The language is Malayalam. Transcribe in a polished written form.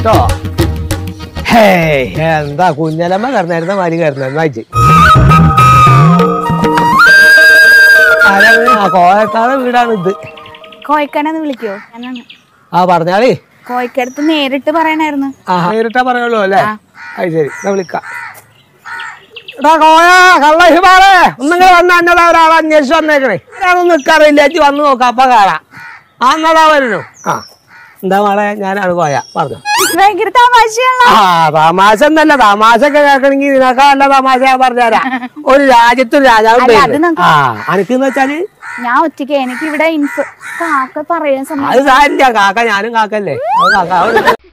കേട്ടോ. ഹേ എന്താ കുഞ്ഞലമ്മ കറന്നായിരുന്ന മാരി കറന്നായിരുന്നു വായിച്ച്. കോയക്കാതെ വീടാണ് ഇത്. കോയക്കാനെന്ന് വിളിക്കോ? ആ പറഞ്ഞാളി. കോയക്കടുത്ത് നേരിട്ട് പറയണായിരുന്നു. ആ നേരിട്ടാ പറയുള്ളൂ അല്ലേ? അത് ശരി, ഞാൻ വിളിക്കാം. എടാ കോയ കള്ള ഹിമാറേ ഒന്നിങ്ങനെ വന്ന എന്നതാ ഒരാളെ അന്വേഷിച്ച് വന്നേക്കണേ. ഒരാളൊന്നും നിൽക്കാറില്ല, ചേച്ചി വന്ന് നോക്കാം അപ്പൊ കാണാം. ആ എന്നതാ വരുന്നു. ആ എന്താ മോളെ, ഞാനാണ് കോയ, പറഞ്ഞു. ഭയങ്കര തമാശയാണല്ലോ. ആ തമാശ എന്നല്ല, തമാശ ഒക്കെ കേൾക്കണമെങ്കിൽ നിനക്കാ നല്ല തമാശ ഞാൻ പറഞ്ഞുതരാം. ഒരു രാജ്യത്തൊരു രാജാവ്. ആ അനക്കെന്ന് വെച്ചാല് ഞാൻ ഒറ്റയ്ക്ക്, എനിക്ക് ഇവിടെ കാക്ക പറയാൻ അത് സാരില്ല, കാക്ക ഞാനും കാക്കല്ലേ. അത് കാക്ക